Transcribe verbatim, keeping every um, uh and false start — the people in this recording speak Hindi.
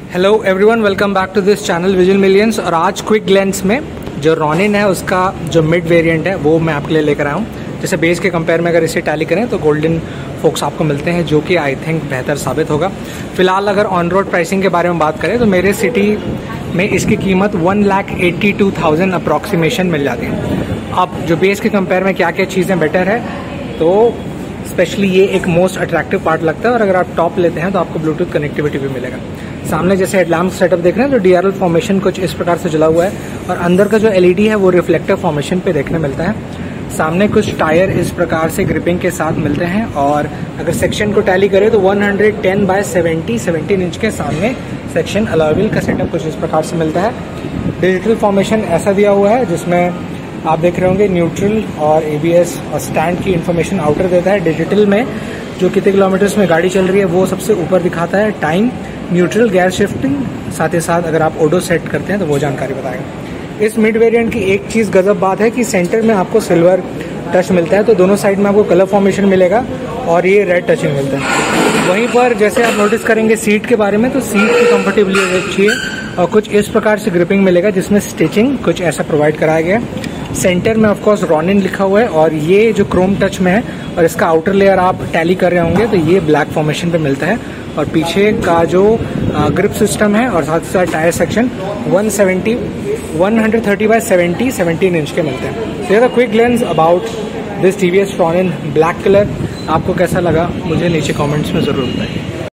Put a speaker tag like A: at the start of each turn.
A: Hello everyone, welcome back to this channel vision millions. और आज क्विक ग्लैंस में जो रॉनिन है उसका जो मिड वेरिएंट है वो मैं आपके लिए लेकर आया हूँ। जैसे बेस के कंपेयर में अगर इसे टैली करें तो गोल्डन फोक्स आपको मिलते हैं, जो कि आई थिंक बेहतर साबित होगा। फिलहाल अगर ऑन रोड प्राइसिंग के बारे में बात करें तो मेरे सिटी में इसकी कीमत one lakh eighty two thousand approximation मिल जाती है। अब जो बेस के कंपेयर में क्या क्या चीज़ें बेटर है, तो स्पेशली ये एक मोस्ट अट्रैक्टिव पार्ट लगता है। और अगर आप टॉप लेते हैं तो आपको ब्लूटूथ कनेक्टिविटी भी मिलेगा। सामने जैसे हेडलैम्प सेटअप देख रहे हैं तो डीआरएल फॉर्मेशन कुछ इस प्रकार से जला हुआ है, और अंदर का जो एलईडी है वो रिफ्लेक्टर फॉर्मेशन पे देखने मिलता है। सामने कुछ टायर इस प्रकार से ग्रिपिंग के साथ मिलते हैं, और अगर सेक्शन को टैली करें तो one ten by seventy seventeen inch के सामने सेक्शन अलॉय का सेटअप कुछ इस प्रकार से मिलता है। डिजिटल फॉर्मेशन ऐसा दिया हुआ है जिसमें आप देख रहे होंगे न्यूट्रल और एबीएस और स्टैंड की इन्फॉर्मेशन आउटर देता है। डिजिटल में जो कितने किलोमीटर्स में गाड़ी चल रही है वो सबसे ऊपर दिखाता है, टाइम, न्यूट्रल, गियर शिफ्टिंग, साथ ही साथ अगर आप ऑडो सेट करते हैं तो वो जानकारी बताएगा। इस मिड वेरिएंट की एक चीज़ गजब बात है कि सेंटर में आपको सिल्वर टच मिलता है, तो दोनों साइड में आपको कलर फॉर्मेशन मिलेगा और ये रेड टचिंग मिलता है। वहीं पर जैसे आप नोटिस करेंगे सीट के बारे में, तो सीट की कंफर्टेबली अच्छी है और कुछ इस प्रकार से ग्रिपिंग मिलेगा जिसमें स्टिचिंग कुछ ऐसा प्रोवाइड कराया गया है। सेंटर में ऑफ कोर्स रॉनिन लिखा हुआ है, और ये जो क्रोम टच में है और इसका आउटर लेयर आप टैली कर रहे होंगे तो ये ब्लैक फॉर्मेशन पे मिलता है। और पीछे का जो ग्रिप सिस्टम है और साथ ही साथ tyre section one seventy one thirty by seventy seventeen inch के मिलते हैं। सो ये quick glance about this TVS Ronin black colour. आपको कैसा लगा मुझे नीचे कमेंट्स में ज़रूर बताइए।